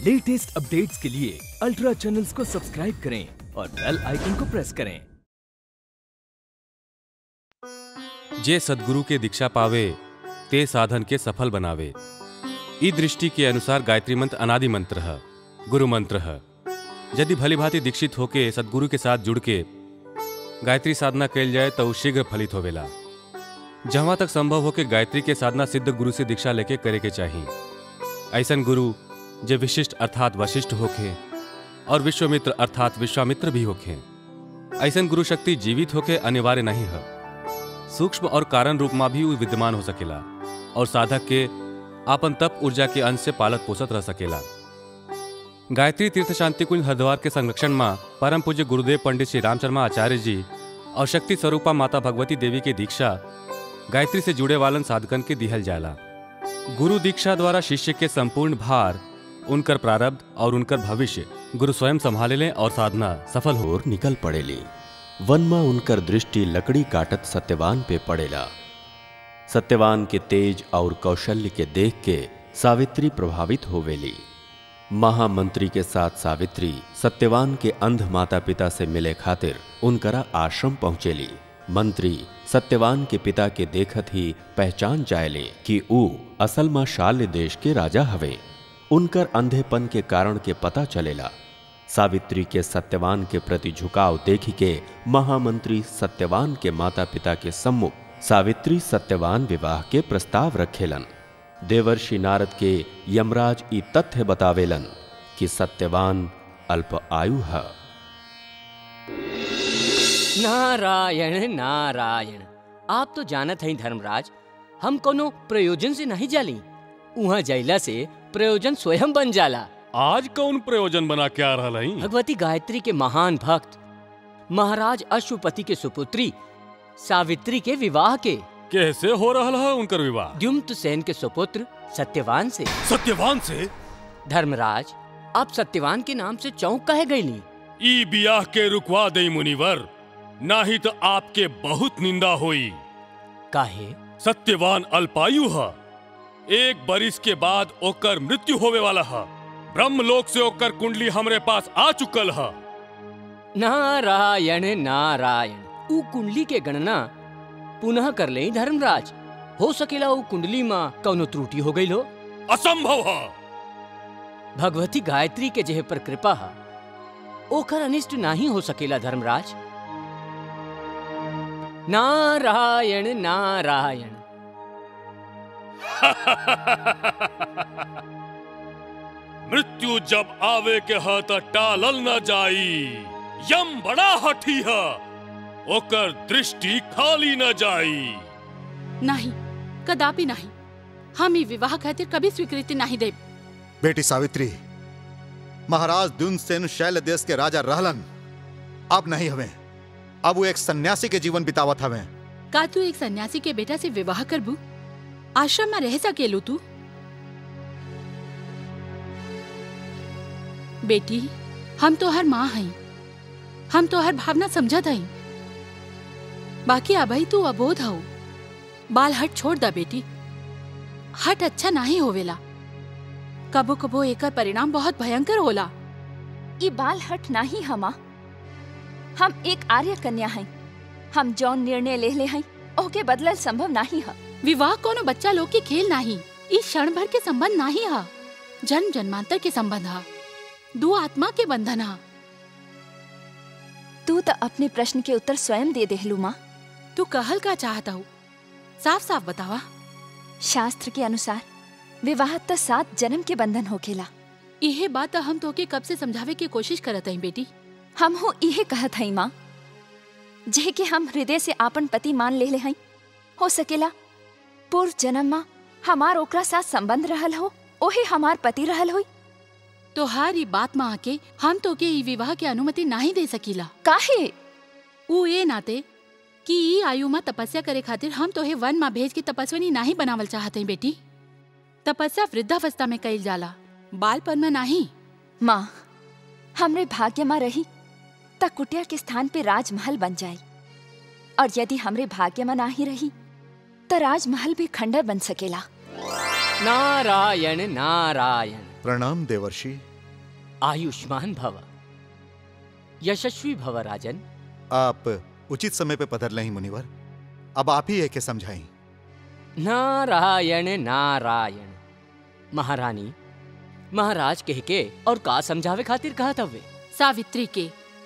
Latest updates के लिए ultra channels को सब्सक्राइब करें और बेल आइकन को प्रेस करें। जे सद्गुरु के दीक्षा पावे ते साधन के सफल बनावे। ई दृष्टि के अनुसार गायत्री मंत्र अनादि मंत्र है, गुरु मंत्र है। यदि भली भांति दीक्षित होके सद्गुरु के साथ जुड़ के गायत्री साधना कैल जाए तो शीघ्र फलित होवेला। जहाँ तक संभव हो के गायत्री के साधना सिद्ध गुरु से दीक्षा लेके करे के चाहिए। ऐसन गुरु जे विशिष्ट अर्थात वशिष्ठ होके और विश्वामित्र अर्थात विश्वामित्र भी होके। ऐसन गुरु शक्ति जीवित होके अनिवार्य नहीं है, सूक्ष्म और कारण रूप में भी विद्यमान हो सकेला और साधक के आपन तप ऊर्जा के अंश से पालत पोषत रह सकेला। गायत्री तीर्थ शांति कुंज हरिद्वार के संरक्षण में परम पूज्य गुरुदेव पंडित श्री रामशर्मा आचार्य जी और शक्ति स्वरूपा माता भगवती देवी की दीक्षा गायत्री से जुड़े वालन साधकन के दिहल जाला। गुरु दीक्षा द्वारा शिष्य के संपूर्ण भार, उनकर प्रारब्ध और उनकर भविष्य गुरु स्वयं संभाले लें और साधना सफल हो निकल पड़ेली। वन में उनकर दृष्टि लकड़ी काटत सत्यवान पे पड़ेला। सत्यवान के तेज और कौशल्य के देख के सावित्री प्रभावित होवेली। महामंत्री के साथ सावित्री सत्यवान के अंध माता पिता से मिले खातिर उनकरा आश्रम पहुंचेली। मंत्री सत्यवान के पिता के देखत ही पहचान जायले कि ऊ असल में शाल्य देश के राजा हवे। उनकर अंधेपन के कारण के पता चलेला। सावित्री के सत्यवान के प्रति झुकाव देखी के महामंत्री सत्यवान के माता पिता के सम्मुख सावित्री सत्यवान विवाह के प्रस्ताव रखेलन। देवर्षि नारद के यमराज ई तथ्य बतावेलन कि सत्यवान अल्प आयु है। नारायण नारायण। आप तो जानत हैं धर्मराज, हम कोनो प्रयोजन से नहीं जाली। वहाँ जैला से प्रयोजन स्वयं बन जाला। आज कौन प्रयोजन बना के आ रहा है? भगवती गायत्री के महान भक्त महाराज अश्वपति के सुपुत्री सावित्री के विवाह के। कैसे हो रहा है उनकर विवाह? द्युम्न सेन के सुपुत्र सत्यवान से। सत्यवान से? धर्मराज, आप सत्यवान के नाम से चौंक कहे गईली? ई बियाह के रुकवा दे मुनिवर, नाही तो आपके बहुत निंदा हुई। काहे? सत्यवान अल्पायु है। एक बरिस के बाद ओकर मृत्यु होवे वाला है। ब्रह्मलोक से ओकर कुंडली हमरे पास आ चुकल है। नारायण नारायण। ऊ कुंडली के गणना पुनः कर ले धर्मराज। हो सकेला ऊ कुंडली में कौनो त्रुटि हो गई हो। असंभव है। भगवती गायत्री के जेह पर कृपा है, ओकर अनिष्ट नहीं हो सकेला धर्मराज। नारायण नारायण। मृत्यु जब आवे के है तो टालल न जाई। यम बड़ा हठी है, ओकर दृष्टि खाली न जाई। नहीं, कदापि नहीं। हम ई विवाह खातिर कभी स्वीकृति नहीं देब। बेटी सावित्री, महाराज द्युम्न शैल देश के राजा रहलन, अब नहीं हवे। अब वो एक सन्यासी के जीवन बितावत हवे। का तू एक सन्यासी के बेटा से विवाह करबू? आश्रम में रह सकेलू तू? बेटी, हम तो हर माँ हई, हम तो हर भावना समझत हई। बाकी अबही तू अबोध हो। बाल हट छोड़ दा बेटी। हट अच्छा नहीं होवेला। कबो कबो एकर परिणाम बहुत भयंकर होला। ये बाल हट नहीं हमा। हम एक आर्य कन्या हैं। हम जौन निर्णय ले ले हैं ओके बदलल संभव नहीं है। विवाह कोनो बच्चा लोग के खेल नहीं। इस क्षण भर के संबंध नहीं है, जन्म जन्मांतर के संबंध है, दो आत्मा के बंधन है। तू तो अपने प्रश्न के उत्तर स्वयं दे देहलू माँ। तू कहल का चाहता हूँ, साफ साफ बतावा। शास्त्र के अनुसार विवाह तो 7 जन्म के बंधन होखेला। यह बात हम तोके कब से समझावे की कोशिश करत हई बेटी। हम हो यह कहत हई माँ, जे कि हम हृदय से आपन पति मान ले हई। हो सकेला पूर्व जन्म में हमार ओकरा साथ संबंध रहल हो, ओहे हमार पति रहल होई। तो हर ई बात में आके हम तोके ई विवाह की अनुमति नहीं दे सकीला। काहे? ऊ ए नाते कि ई आयु में तपस्या करे खातिर हम तोहे वन में भेज के तपस्विनी नहीं बनावल चाहते हैं बेटी। तपस्या वृद्धावस्था में कईल जाला, बालपन में नहीं। माँ, हमरे भाग्य में रही त कुटिया के स्थान पे राजमहल बन जाई, और यदि हमरे भाग्य में नहीं रही तो राजमहल भी खंडर बन सकेला। नारायण नारायण। प्रणाम देवर्षि। आयुष्मान भव, यशस्वी भव राजन। आप उचित समय पे पधर नहीं मुनिवर, अब आप ही एक समझाई। नारायण नारायण। महारानी, महाराज कह के और का समझावे खातिर कहा था वे? सावित्री के।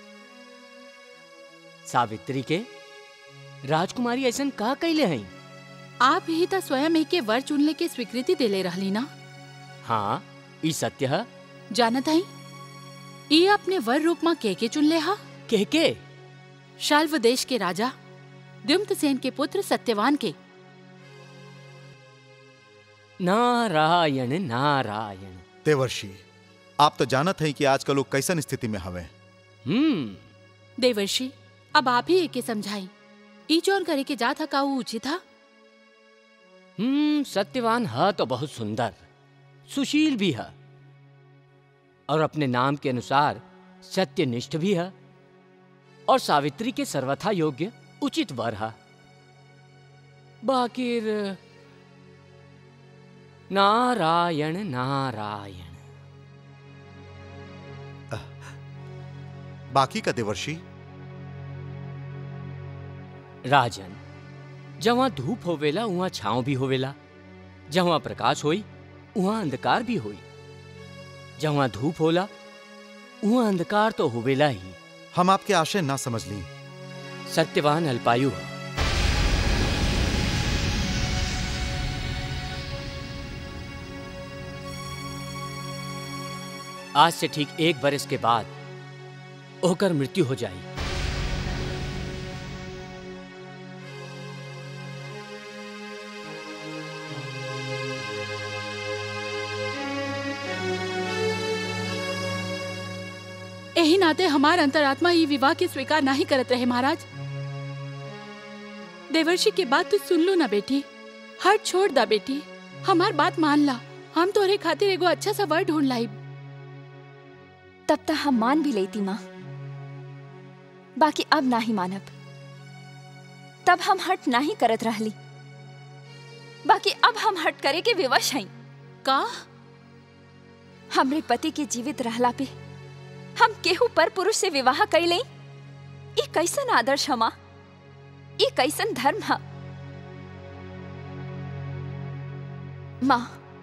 सावित्री के? राजकुमारी ऐसन का कैले हैं? आप ही तो स्वयं एक के वर चुनले के स्वीकृति देले रहली ना। हाँ, ई सत्य है। जानत हई ये अपने वर रूप में के चुनले हा? के? शाल्व देश के राजा द्युम्नसेन के पुत्र सत्यवान के। नारायण नारायण। देवर्षि, आप तो जानत हैं कि आजकल लोग कैसन स्थिति में हवे। देवर्षि, अब आप ही एके समझाई, ई जौन करे के जात हा का ऊ उचित हा? सत्यवान है तो बहुत सुंदर, सुशील भी है और अपने नाम के अनुसार सत्यनिष्ठ भी है और सावित्री के सर्वथा योग्य उचित वर है। बाकिर नारायण नारायण। बाकी का देवर्षि? राजन, जहाँ धूप होवेला वहाँ छांव भी होवेला, जहाँ प्रकाश होई वहाँ अंधकार भी होई। जहाँ धूप होला वहाँ अंधकार तो होवेला ही। हम आपके आशय ना समझ ली। सत्यवान अल्पायु है। आज से ठीक 1 बरस के बाद होकर मृत्यु हो जाए। यही नाते हमार अंतरात्मा ये विवाह के स्वीकार नहीं करत रहे महाराज। देवर्षि के बात तू सुन लो ना बेटी, हट छोड़ दा बेटी, हमार बात मान ला। हम तोरे खातिर एगो अच्छा सा वर ढूंढ लाई। तब तक हम मान भी लेती माँ, बाकी अब नहीं मानब। तब हम हट नहीं करत रहली, बाकी अब हम हट करे के विवश हैं। का? हमरे पति के जीवित रहला पे हम केहू पर पुरुष से विवाह कैले? ई कैसन आदर्श हमा, ई कैसन धर्म हा? माँ,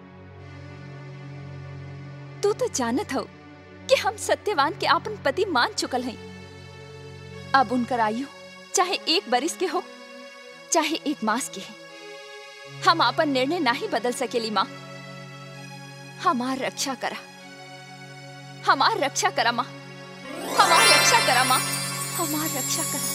तू तो जानत हो कि हम सत्यवान के आपन पति मान चुकल हैं। अब उनकर आयु चाहे 1 बरिस के हो चाहे 1 मास के है, हम आपन निर्णय नहीं बदल सकेली। माँ, हमार रक्षा करा, हमार रक्षा करा माँ, हमार रक्षा करा माँ, हमार रक्षा करा।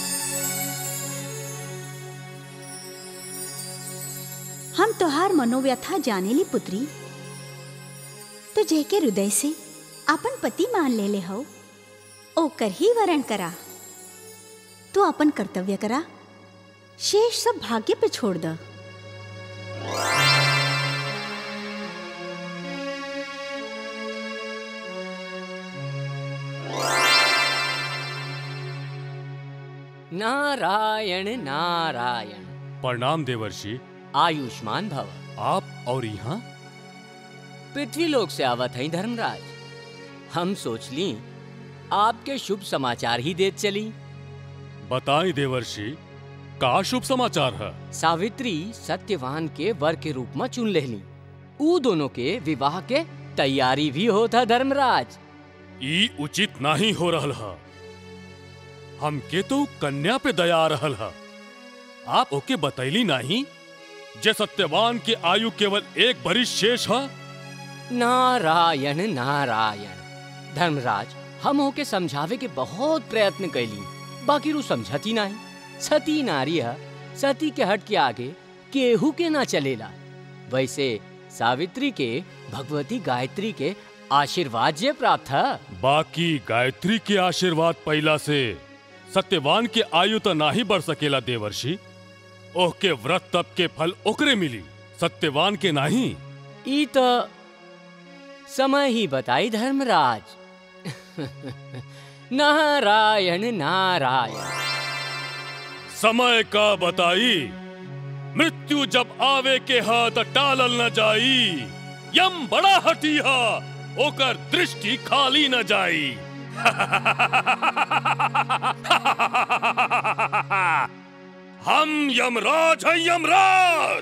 हम तोहार मनोव्यथा जानेली पुत्री। तो जेके हृदय से अपन पति मान ले ले हो, ओकर ही वरण करा। तू अपन कर्तव्य करा, शेष सब भाग्य पे छोड़ द। नारायण नारायण। प्रणाम देवर्षि। आयुष्मान भव। आप और यहाँ? पृथ्वी लोक से आवत हैं धर्मराज। हम सोच ली आपके शुभ समाचार ही देत चली। बताएं देवर्षि, का शुभ समाचार है? सावित्री सत्यवान के वर के रूप में चुन लेली। ऊ दोनों के विवाह के तैयारी भी होता धर्मराज। ई उचित नहीं हो रहल है। हमके तो कन्या पे दया आ रहल है। आप ओके बतैली नहीं जे सत्यवान के आयु केवल 1 बरिस शेष है? नारायण नारायण। धर्मराज, हम ओके समझावे के बहुत प्रयत्न कैली, बाकी रू समझती नहीं। सती नारी है, सती के हट के आगे केहू के ना चलेला। वैसे सावित्री के भगवती गायत्री के आशीर्वाद जे प्राप्त है। बाकी गायत्री के आशीर्वाद पहला से सत्यवान के आयु तो नहीं बढ़ सकेला देवर्षि। ओह के व्रत तप के फल ओकरे मिली, सत्यवान के नहीं। ई तो समय ही बताई धर्मराज। नारायण नारायण। समय का बताई, मृत्यु जब आवे के हा तो टालल न जाई। यम बड़ा हठी हा, ओकर दृष्टि खाली न जाई। हम यमराज हैं, यमराज।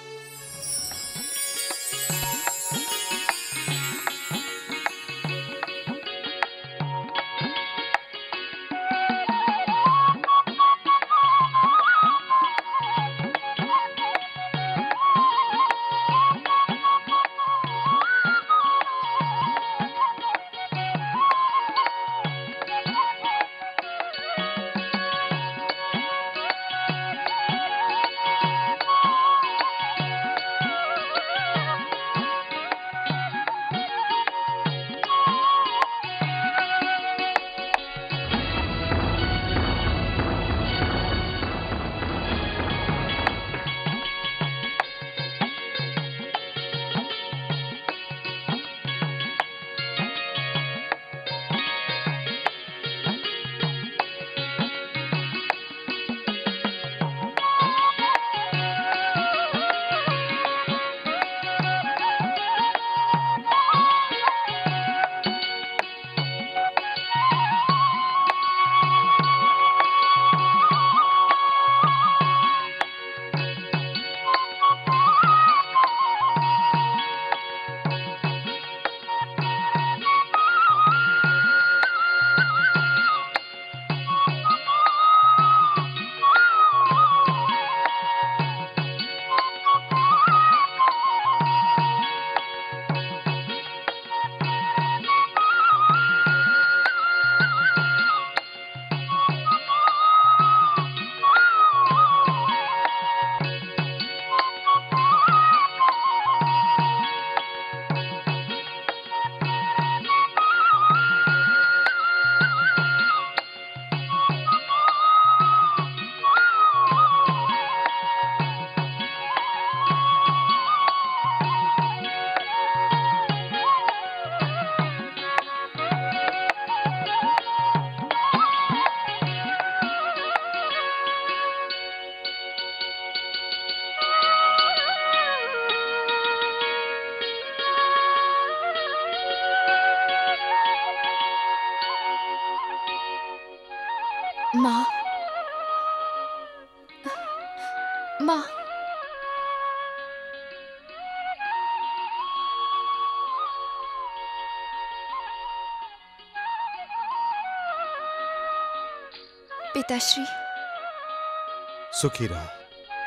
माँ, माँ, पिताश्री। सुखी रहा।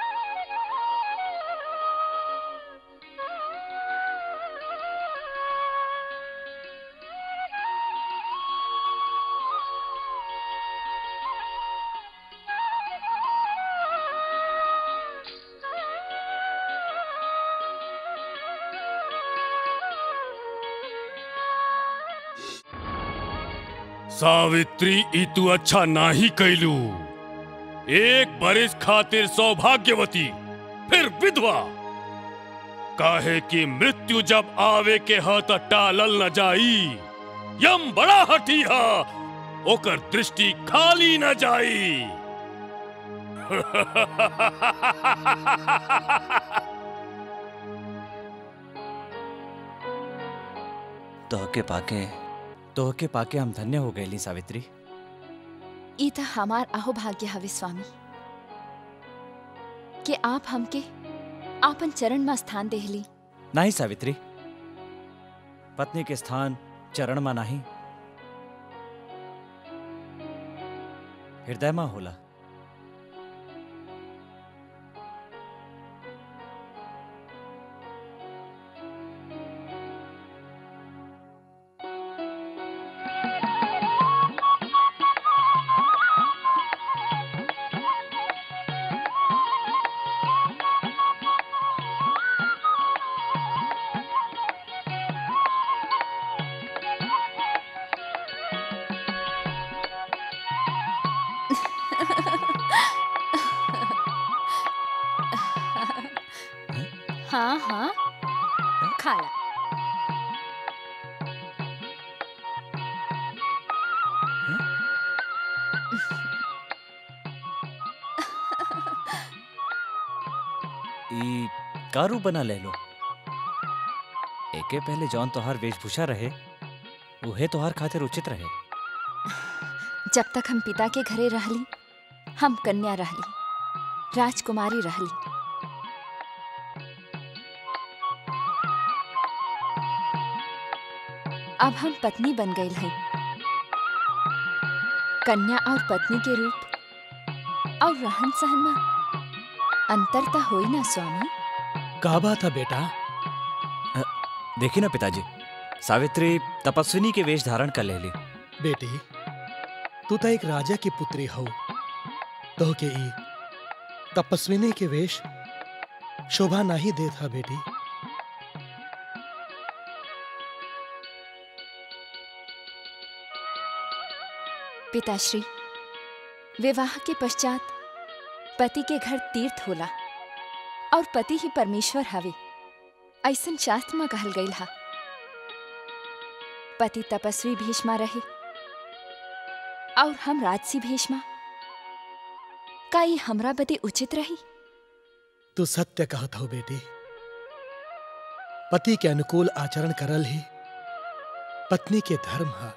सावित्री, ई तू अच्छा नाही कैलू। एक बरिस खातिर सौभाग्यवती, फिर विधवा। काहे कि मृत्यु जब आवे के ह त टालल न जाई। यम बड़ा हठी हा, ओकर दृष्टि खाली न जाई। तोहके पाके हम धन्य हो गईली सावित्री। ई त हमार अहोभाग्य हवे स्वामी कि आप हमके आपन चरण में स्थान देहली। नहीं सावित्री, पत्नी के स्थान चरण में नहीं, हृदय में होला। हाँ हाँ, खाला। ई कारू बना ले लो। सबके पहले जौन तोहार वेशभूषा रहे उहे तोहार खातिर उचित रहे। जब तक हम पिता के घरे रहली हम कन्या रहली, राजकुमारी रहली। अब हम पत्नी बन गई हैं। कन्या और पत्नी के रूप और रहन सहन में अंतर तो होई ना स्वामी। का बात है बेटा? देखी ना पिताजी, सावित्री तपस्विनी के वेश धारण कर लेली। बेटी तू तो एक राजा की पुत्री हो, तो के ई तपस्विनी के वेश शोभा नहीं देता बेटी। पिताश्री, विवाह के पश्चात पति के घर तीर्थ होला और पति ही परमेश्वर हवे, ऐसन शास्त्र में कहल गईल हा। पति तपस्वी भीष्मा रहे और हम राजसी भीष्मा, का ई हमरा बदे उचित रही? तू सत्य कहत हो बेटी। पति के अनुकूल आचरण करल ही पत्नी के धर्म है।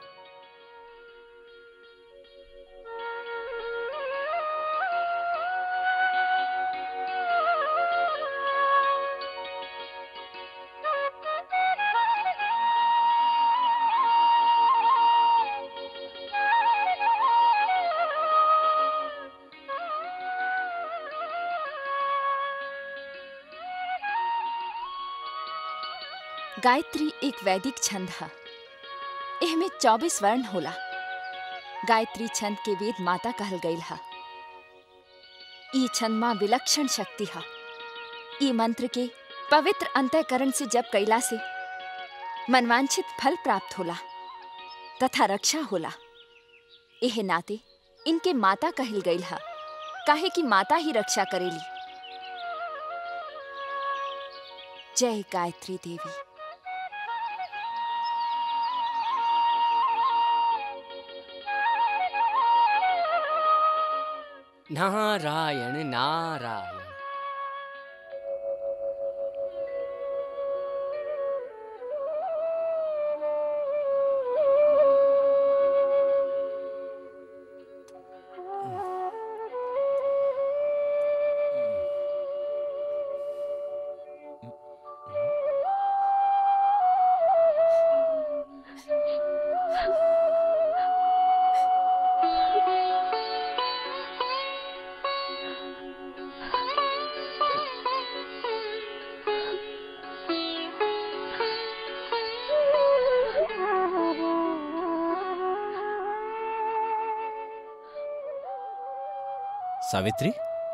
गायत्री एक वैदिक छंद है। एहमे 24 वर्ण होला। गायत्री छंद के वेद माता कहल गईल है। ई छंद मां विलक्षण शक्ति है। ई मंत्र के पवित्र अंतःकरण से जप कैला से मनवांछित फल प्राप्त होला तथा रक्षा होला। एह नाते इनके माता कहल गईल है, काहे कि माता ही रक्षा करेली। जय गायत्री देवी। नारायण नारायण। सावित्री,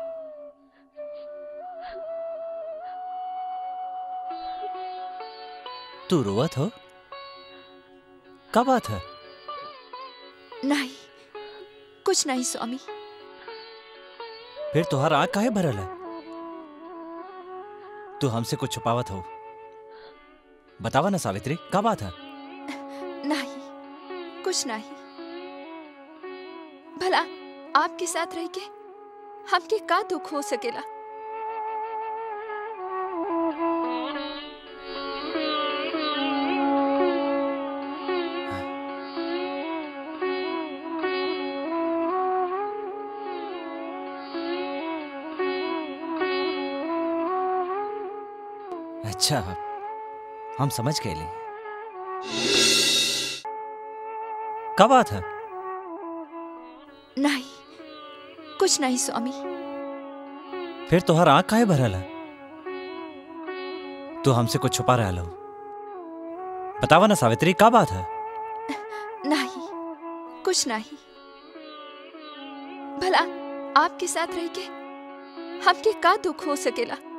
तू रोवत हो? क्या बात है? नहीं, कुछ नहीं स्वामी। फिर तुहार आँख काहे भरल है? तू हमसे कुछ छुपावत हो? बतावा ना सावित्री, क्या बात है? नहीं, कुछ नहीं। भला आपके साथ रह के हमके का दुख हो सकेला? अच्छा, हम समझ गए। क्या बात है? नहीं, कुछ नहीं स्वामी। फिर तुहार आँख काहे भरल है? तू हमसे कुछ छुपा रहा लो। बतावा ना सावित्री, क्या बात है? नहीं, कुछ नहीं। भला आपके साथ रह के हमके का दुख हो सकेला?